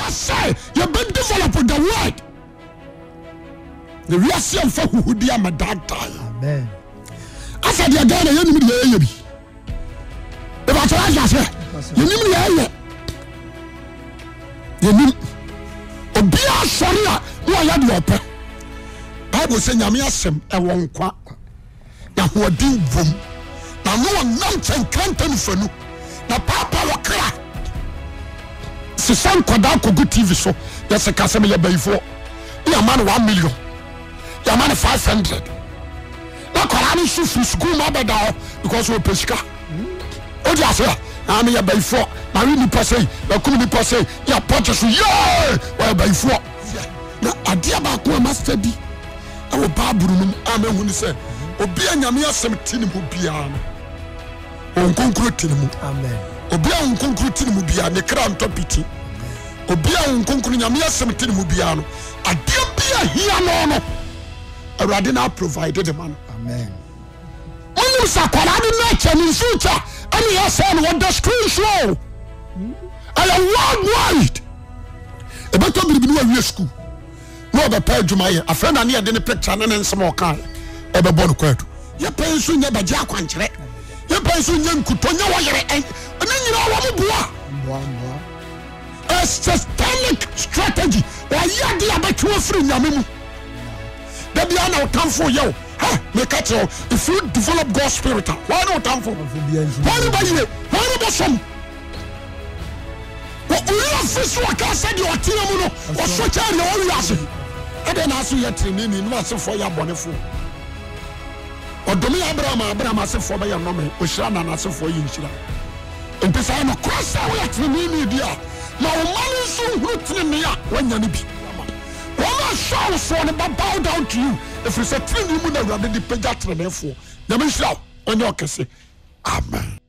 say you be develop the word. The real see for who dia ma that time. Amen. I said you again you need the be. The battle say you need the you need obia sorry a wo ya de ope. Bible say nyame asem e won kwa. Ya ho din vom. Na no nam chen kantan fanu. Na papa wakra. Se san kwada kogu TV so. Yes se kase me ye bayfo. Ya man 1 million. Ya man 500. Na kwara ni su school ma beda because we pesika. O dia say na me ye bayfo. Na we ni pese, na kum ni pese. Ya purchase yeah. We bayfo. Na adia ba ko master bi. Awo baburu num amen ni say obi anyame asem tini mu bia no. Onkonkro tini mu. Amen. Obi a onkonkro tini mu bia ne kra ntopiti. Obi a onkonkro nyame asem tini mu bia no. Adia bia hia no no. Awurade na provided the man. Amen. Onu sakwara ni nature ni future. Ani ya say no the screen show. I am worldwide. Ebeto biribi no awie school. No be pa adwuma ye. Afra na ne de ne picture na ne nsem o kan. Ebe bo no kwadu. Ye penso nya baje akwankyere. Ye penso nya nkutonya wo yere en. Na nyina wo mo boa. A systemic strategy. Wa ye de abatwa free nyame mu. Da bia na utamfo ye. Ha, me catch you. If you develop God's spirit, why not utamfo? Why ba ye? Why ba som? Wo uya fisu akasa di otia mu no. Wo so cha na wo wiase. E de na so ye training no asefo ya bonefo. Odomi Abraham asefo ba ya no me. Ohira na asefo yi nhira. Empesa no cross we training dia. Na o mani so huru training a wanya ne bi. One show so ne bow down to you. If you say training mu na Awurade di pagya training fo. Nyame nhira onye okese. Amen.